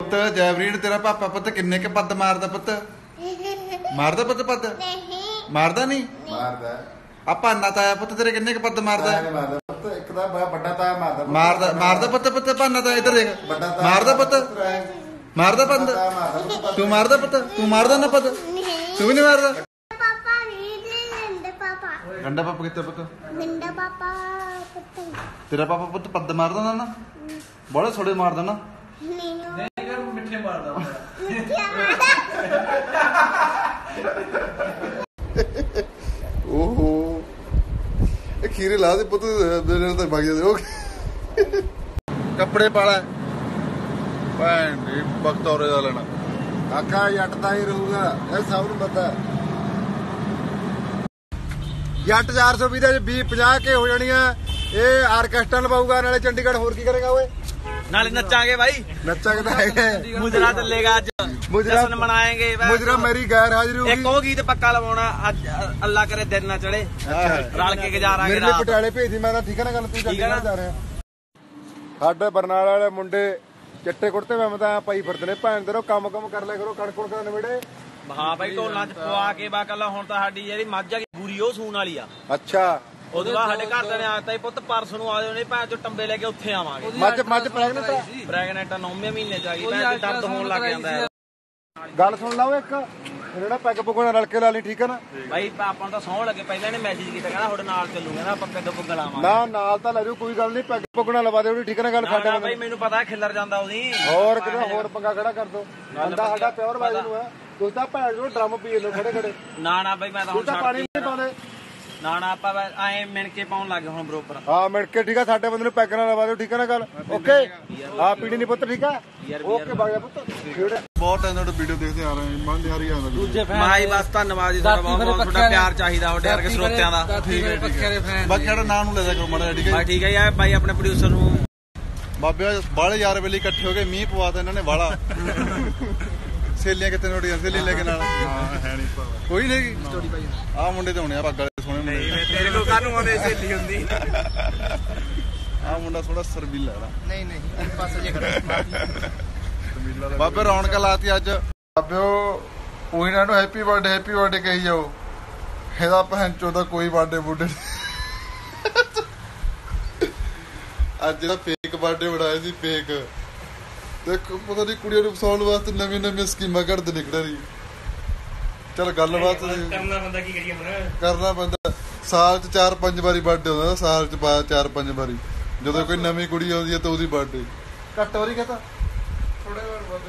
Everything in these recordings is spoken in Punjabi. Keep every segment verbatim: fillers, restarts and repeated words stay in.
पुत जयवरीन तेरा पापा पुत किन्ने के पद मारदा पुत मारदा पुत पद मारदा नहीं मारदा आ भाना ताया पुत तेरे किन्ने के पद मारदा एक दा बड़ा ताया मारदा मारदा मारदा पुत पुत भाना ताया इधर देख मारदा पुत मारदा पद तू मारदा पुत तू मारदा ना पद तू भी नहीं मारदा पापा नहीं गंडा पापा गंडा पापा कितने पुत गंडा पापा पुत तेरा पापा पुत पद मारदा ना ना बड़ा थोड़े मारदा ना मिठे मारदा ओहो खीरे ला दे पुत मेरे तो भाग जाते कपड़े पाला भैन वक्त और लेना आखा जट का ही रहूगा ये सब नूं पता जट चार सौ भी भी पचास के हो जानी ये आरकेस्ट्रा लवाऊगा नाले चंडीगढ़ होर की करेगा ओए नाले नचांगे भाई नचांगे तो है मुजरा चलेगा आज मुजरा मनाएंगे मुजरा मेरी गैर हाजिरी होगी एक वो गीत पक्का लवाउणा आज अल्लाह करे दिन ना चढ़े रल के गुजारा मेरे लिए पटियाले भेज दी मैं ठीक है ना गल तू चंडीगढ़ जा रहे साडे बरनाला वाले मुंडे चिट्टे कुर्ते में मैं पाई फिरदे ने भैन तेरो काम कम कर लिया करो कणक कुणक नवेड़े हाँ भाई ढोलां च पवा के बा कल हुण तां साडी जेहड़ी मੱਝ आ पूरी ਉਹ ਸੂਣ ਵਾਲੀ ਆ अच्छा ਉਹਦੇ ਬਾਅਦ ਸਾਡੇ ਘਰ ਦੇ ਨੇ ਆਤਾ ਹੀ ਪੁੱਤ ਪਰਸ ਨੂੰ ਆ ਜਾਓ ਨੇ ਭੈਣ ਚੋ ਟੰਬੇ ਲੈ ਕੇ ਉੱਥੇ ਆਵਾਂਗੇ ਮੱਝ ਮੱਝ ਪ੍ਰੈਗਨੈਂਟ ਪ੍ਰੈਗਨੈਂਟ ਨੌਵੇਂ ਮਹੀਨੇ ਚ ਆ ਗਈ ਭੈਣ ਦਰਦ ਹੋਣ ਲੱਗ ਜਾਂਦਾ ਹੈ ਗੱਲ ਸੁਣ ਲਾਓ ਇੱਕ ਜਿਹੜਾ ਪੈਗ ਪੁੱਗ ਨਾਲ ਰਲ ਕੇ ਲਾ ਲਈ ਠੀਕ ਹੈ ਨਾ ਭਾਈ ਆਪਾਂ ਨੂੰ ਤਾਂ ਸੌਂ ਲੱਗੇ ਪਹਿਲਾਂ ਇਹਨੇ ਮੈਸੇਜ ਕੀਤਾ ਕਹਿੰਦਾ ਤੁਹਾਡੇ ਨਾਲ ਚੱਲੂ ਕਹਿੰਦਾ ਆਪਾਂ ਪੈਗ ਪੁੱਗ ਲਾਵਾਂਗੇ ਨਾ ਨਾਲ ਤਾਂ ਲੈ ਜਾਓ ਕੋਈ ਗੱਲ ਨਹੀਂ ਪੈਗ ਪੁੱਗ ਨਾਲ ਲਵਾ ਦਿਓ ਠੀਕ ਹੈ ਨਾ ਗੱਲ ਸਾਡੇ ਭਾਈ ਮੈਨੂੰ ਪਤਾ ਖਿੱਲਰ ਜਾਂਦਾ ਉਹਦੀ ਹੋਰ ਕਿਤੇ ਹੋਰ ਪੰਗਾ ਖੜਾ ਕਰ ਦੋ ਬੰਦਾ ਸਾਡਾ ਪਿਓਰ ਵਾਜੇ ਨੂੰ ਹੈ ਤੁਸੀਂ ਤਾਂ ਭੈਣ ਨੂੰ ਡਰਮ ਪੀ ਲੋ ਖੜੇ ਖੜੇ ਨਾ ਨਾ ਭਾਈ ਮੈਂ ਤਾਂ ਹੁਣ ਪਾਣੀ ਨਹੀਂ ਪਾਉਂਦੇ ਨਾ ਨਾ ਆਪਾਂ ਐ ਮਿਣ ਕੇ ਪਾਉਣ ਲੱਗੇ ਹੁਣ ਬਰੋਬਰ ਹਾਂ ਮਿਣ ਕੇ ਠੀਕ ਆ ਸਾਡੇ ਬੰਦੇ ਨੂੰ ਪੈਗ ਨਾਲ ਲਵਾ ਦਿਓ ਠੀਕ ਹੈ ਨਾ ਗੱਲ ਓਕੇ ਹਾਂ ਪੀੜੀ ਨਹੀਂ ਪੁੱਤ ਠੀਕ ਆ ਓਕੇ ਬਾਗਿਆ ਪੁੱਤ ਬਹੁਤ ਟਾਈਮ ਤੋਂ ਵੀਡੀਓ ਦੇਖਦੇ ਆ ਰਹੇ ਮਨ ਦਿਹਾਰੀ ਆਉਂਦਾ ਦੂਜੇ ਫੈਨ ਮਾਈ ਬਸ ਧੰਨਵਾਦ ਜੀ ਤੁਹਾਡਾ ਬਹੁਤ ਬਹੁਤ ਤੁਹਾਡਾ ਪਿਆਰ ਚਾਹੀਦਾ ਤੁਹਾਡੇ ਵਰਗੇ ਸਰੋਤਿਆਂ ਦਾ ਠੀਕ ਹੈ ਠੀਕ ਹੈ ਬਾਕੀ ਸਾਡਾ ਨਾਂ ਨੂੰ ਲੈ ਜਾ ਕਰੋ ਮਾੜਾ ਠੀਕ ਹੈ ਠੀਕ ਹੈ ਯਾਰ ਭਾਈ ਆਪਣੇ ਪ੍ਰੋਡਿਊਸਰ ਨੂੰ ਬਾਬੇ ਬਾਲੇ ਯਾਰ ਵੇਲੇ ਇਕੱਠੇ ਹੋ ਗਏ ਮੀਂਹ ਪਵਾਤਾ ਇਹਨਾਂ ਨੇ ਵਾਲਾ ਸੇਲੀਆਂ ਕਿਤੇ ਨੋਟੀਆਂ ਸੇਲੀ ਲੈ ਕੇ ਨਾਲ ਹਾਂ ਹੈ ਨਹੀਂ ਕੋਈ ਨਹੀਂ ਸਟੋਰੀ ਭਾਈ ਆਹ ਮੁੰਡੇ ਤੇ ਹੋਣੇ ਆ ਪੱਗ ਵਾਲੇ ਸੋਹਣੇ ਮੁੰਡੇ ਤੇਰੇ ਕੋਲ ਕਾਹਨੂੰ ਆਉਂਦੇ ਸੇਲੀ ਹੁੰਦੀ ਆਹ ਮੁੰਡਾ ਥੋੜਾ ਸਰਬੀਲਾ ਹੈ ਨਹੀਂ ਨਹੀਂ ਇੱਕ ਪਾਸੇ ਜੇ ਖੜਾ ਬਾਬੇ ਰੌਣਕ ਲਾਤੀ ਅੱਜ ਬਾਬਿਓ ਉਹੀ ਨਾ ਨੂੰ ਹੈਪੀ ਬਰਥਡੇ ਹੈਪੀ ਬਰਥਡੇ ਕਹੀ ਜਾਓ ਇਹਦਾ ਭੈਣ ਚੋਦਾ ਕੋਈ ਬਰਥਡੇ ਬੁੱਢੇ ਅੱਜ ਜਿਹੜਾ ਫੇਕ ਬਰਥਡੇ ਬਣਾਇਆ ਸੀ ਫੇਕ ਦੇਖੋ ਪਤਾ ਨਹੀਂ ਕੁੜੀਆਂ ਨੂੰ ਫਸਾਉਣ ਵਾਸਤੇ ਨਵੀਂ ਨਵੀਂ ਸਕੀਮਾਂ ਕੱਢਦੇ ਨਿਕਲ ਰਹੀ ਚਲ ਗੱਲਬਾਤ ਕਰਨਾ ਬੰਦਾ ਕੀ ਕਰੀਏ ਹੁਣ ਕਰਨਾ ਬੰਦਾ ਸਾਲ ਚ ਚਾਰ ਪੰਜ ਵਾਰੀ ਬਰਥਡੇ ਹੁੰਦਾ ਸਾਲ ਚ ਬਾਅਦ ਚਾਰ ਪੰਜ ਵਾਰੀ ਜਦੋਂ ਕੋਈ ਨਵੀਂ ਕੁੜੀ ਆਉਂਦੀ ਹੈ ਤਾਂ ਉਹਦੀ ਬਰਥਡੇ ਘੱਟ ਵਾਰੀ ਕਹਤਾ ਥੋੜੇ ਵਾਰ ਵੱਧ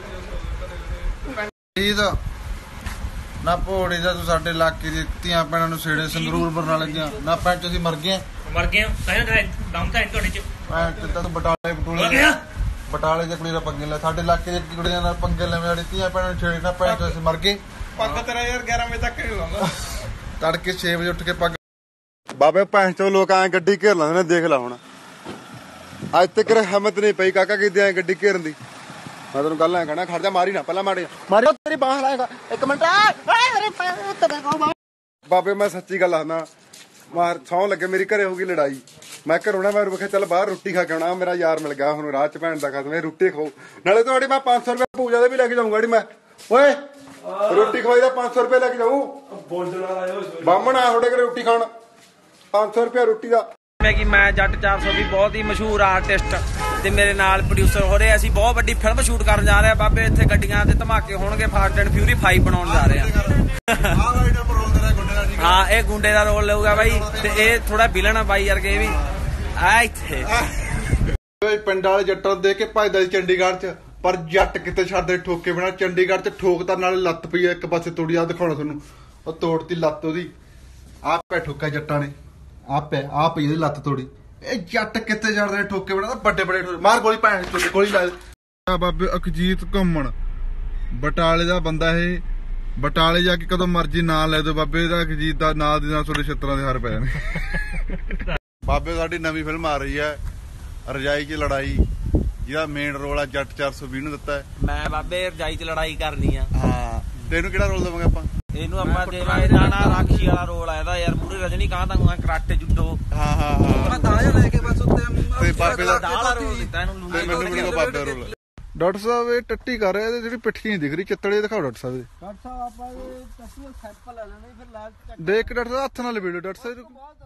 ਦਾ ਨਾ ਭੋੜੇ ਦਾ ਤੂੰ ਸਾਡੇ ਇਲਾਕੇ ਦੀ ਧੀਆਂ ਭੈਣਾਂ ਨੂੰ ਛੇੜੇ ਸੰਗਰੂਰ ਬਰਨਾਲੇ ਦੀਆਂ ਨਾ ਭੈਣ ਚ ਅਸੀਂ ਮਰ ਗਏ ਮਰ ਗਏ ਕਹਿਆ ਕਰੇ ਦਮ ਤਾਂ ਤੁਹਾਡੇ ਚ ਭੈਣ ਤੇ ਤਾਂ ਬਟਾਲੇ ਬਟੂਲੇ ਬਟਾਲੇ ਦੇ ਕੁੜੀ ਦਾ ਪੰਗੇ ਲੈ ਸਾਡੇ ਇਲਾਕੇ ਦੇ ਕੁੜੀਆਂ ਨਾਲ ਪੰਗੇ ਲੈਵੇਂ ਵਾਲੀ ਧੀਆਂ ਭੈਣਾਂ ਨੂੰ ਛੇੜੇ ਨਾ ਭੈਣ ਚ ਅਸੀਂ ਮਰ ਗਏ ਪੱਗ ਤੇਰਾ ਯਾਰ ਗਿਆਰਾਂ ਵਜੇ ਤੱਕ ਨਹੀਂ ਲਾਉਂਦਾ ਤੜਕੇ ਛੇ ਵਜੇ ਉੱਠ ਕੇ ਪੱਗ ਬਾਬੇ ਭੈਣ ਚੋ ਲੋਕ ਐ ਗੱਡੀ ਘੇਰ ਲੈਂਦੇ ਨੇ ਦੇਖ ਲਾ ਹੁਣ ਅੱਜ ਤੱਕ ਹਿੰਮਤ ਨਹੀਂ ਪਈ ਕਾਕਾ ਕਿਤੇ ਐ ਗੱਡੀ ਘੇਰਨ ਦੀ ਮੈਂ ਤੈਨੂੰ ਗੱਲ ਐ ਕਹਿਣਾ ਖੜ ਜਾ ਮਾਰੀ ਨਾ ਪਹਿਲਾਂ ਮਾਰੀ ਮਾਰੀ ਤੇਰੀ ਬਾਹ ਲਾਏਗਾ ਇੱਕ ਮਿੰਟ ਬਾਬੇ ਮੈਂ ਸੱਚੀ ਗੱਲ ਆਖਦਾ ਮਾਰ ਸੌਂ ਲੱਗੇ ਮੇਰੀ ਘਰੇ ਹੋਊਗੀ ਲੜਾਈ ਮੈਂ ਘਰੋਂ ਨਾ ਮੈਂ ਵੇਖਿਆ ਚੱਲ ਬਾਹਰ ਰੋਟੀ ਖਾ ਕੇ ਆਉਣਾ ਮੇਰਾ ਯਾਰ ਮਿਲ ਗਿਆ ਹੁਣ ਰਾਹ ਚ ਭੈਣ ਦਾ ਖਸਮ ਰੋਟੀ ਖਾਓ ਨਾਲੇ ਤੁਹਾਡੀ ਮੈਂ ਪੰਜ ਸੌ ਰੁਪਏ ਪੂਜਾ ਦੇ ਵੀ ਲੈ ਕੇ ਜਾਊਂਗਾ ਮੈਂ ਓਏ ਰੋਟੀ ਖਵਾਈ ਦਾ ਪੰਜ ਸੌ ਰੁਪਏ ਲੈ ਕੇ ਜਾਊ ਬਾਹਮਣ ਆ ਤੁਹਾਡੇ ਘਰੇ ਰੋਟੀ ਖਾਣ ਪੰਜ ਸੌ ਰੁਪਏ ਰੋਟੀ ਦਾ ਜਿਵੇਂ ਕਿ ਮੈਂ ਜੱਟ ਚਾਰ ਸੌ ਵੀ ਬਹੁਤ ਹੀ ਮਸ਼ਹੂਰ ਆਰਟਿਸਟ ਤੇ ਮੇਰੇ ਨਾਲ ਪ੍ਰੋਡਿਊਸਰ ਹੋ ਰਹੇ ਅਸੀਂ ਬਹੁਤ ਵੱਡੀ ਫਿਲਮ ਸ਼ੂਟ ਕਰਨ ਜਾ ਰਹੇ ਆ ਬਾਬੇ ਇੱਥੇ ਗੱਡੀਆਂ ਤੇ ਧਮਾਕੇ ਹੋਣਗੇ ਫਾਸਟ ਐਂਡ ਫਿਊਰੀ ਫਾਈਵ ਬਣਾਉਣ ਜਾ ਰਹੇ ਆ ਹਾਂ ਇਹ ਗੁੰਡੇ ਦਾ ਰੋਲ ਲਊਗਾ ਬਾਈ ਤੇ ਇਹ ਥੋੜਾ ਵਿਲਨ ਆ ਬਾਈ ਵਰਗੇ ਵੀ ਆ ਇੱਥੇ ਪਿੰਡ ਵਾਲੇ ਜੱਟਾਂ ਨੂੰ ਦੇਖ ਕੇ ਭੱਜਦਾ ਸੀ ਚੰਡੀਗੜ੍ਹ ਚ ਪਰ ਜੱਟ ਕਿਤੇ ਛੱਡਦੇ ਠੋਕੇ ਬਿਨਾ ਚੰਡੀਗੜ੍ਹ ਚ ਠੋਕਤਾ ਨਾਲੇ ਲੱਤ ਪਈ ਇੱਕ ਪਾਸੇ ਤੋੜੀ ਆ ਦਿਖਾਉਣਾ ਤੁਹਾਨੂੰ ਉਹ ਤੋੜਤੀ ਲੱਤ ਉਹਦੀ ਆਪ ਪੈ ਠੋਕਾ ਜੱਟਾਂ ਨੇ ਆਪ ਹੈ ਆਪ ਹੀ ਉਹਦੀ ਲੱਤ ਤੋੜੀ ਇਹ ਜੱਟ ਕਿੱਥੇ ਛੱਡਦੇ ਠੋਕੇ ਬਿਨਾ ਵੱਡੇ ਵੱਡੇ ਮਾਰ ਗੋਲੀ ਭੈਣ ਚੋਂ ਗੋਲੀ ਲਾ ਬਾਬੇ ਅਖਜੀਤ ਘੁੰਮਣ ਬਟਾਲੇ ਦਾ ਬੰਦਾ ਇਹ ਬਟਾਲੇ ਜਾ ਕੇ ਕਦੋਂ ਮਰਜੀ ਨਾਂ ਲੈ ਦੋ ਬਾਬੇ ਦਾ ਅਖਜੀਤ ਦਾ ਨਾਂ ਦੇ ਨਾਲ ਤੁਹਾਡੇ ਛਿੱਤਰਾਂ ਦੇ ਹਰ ਪੈ ਜਾਣੇ ਬਾਬੇ ਸਾਡੀ ਨਵੀਂ ਫਿਲਮ ਆ ਰਹੀ ਹੈ ਰਜਾਈ ਚ ਲੜਾਈ ਜਿਹਦਾ ਮੇਨ ਰੋਲ ਆ ਜੱਟ ਚਾਰ ਸੌ ਵੀਹ ਨੂੰ ਦਿੱਤਾ ਹੈ ਮੈਂ ਬਾਬੇ ਰਜਾਈ ਚ ਲੜਾਈ ਕਰਨੀ ਆ ਹਾਂ ਤੇ ਇਹਨੂੰ ਕਿਹੜਾ ਰੋਲ ਦੇਵਾਂਗੇ ਆਪਾਂ ਇਹਨੂੰ ਆਪਾਂ ਦੇਵਾਂਗੇ ਰਾਣਾ ਰਾਖੀ ਵਾਲਾ ਰੋਲ ਆ ਇਹਦਾ ਯਾਰ ਪੂਰੇ ਰਜਨੀ ਕਾਂਤ ਵਾਂਗੂ ਕਰਾਟੇ ਜੁੱਡੋ ਹਾਂ ਹਾਂ ਹਾਂ ਮੈਂ ਦਾਲ ਲੈ ਕੇ ਬਸ ਉੱਤੇ ਤੇ ਬਾਬੇ ਦਾ ਦਾਲ ਰੋਲ ਦਿੱਤਾ ਇਹਨੂੰ ਤੇ ਮੈਨੂੰ ਵੀ ਬਾਬੇ ਦਾ ਰੋਲ ਡਾਕਟਰ ਸਾਹਿਬ ਇਹ ਟੱਟੀ ਕਰ ਰਿਹਾ ਤੇ ਜਿਹੜੀ ਪਿੱਠੀ ਨਹੀਂ ਦਿਖ ਰਹੀ ਚਿੱਤੜੇ ਦਿਖਾਓ ਡਾਕਟਰ ਸਾਹਿਬ ਦੇ। ਡਾਕਟਰ ਸਾਹਿਬ ਆਪਾਂ ਇਹ ਟੱਟੀ ਸੈਂਪਲ ਲੈ ਲੈਣੇ ਫਿਰ ਲਾਲ ਦੇਖ ਕੇ ਡਾਕਟਰ ਸਾਹਿਬ ਹੱਥ ਨਾਲ ਲਵੇੜੋ ਡਾਕਟਰ ਸਾਹਿਬ।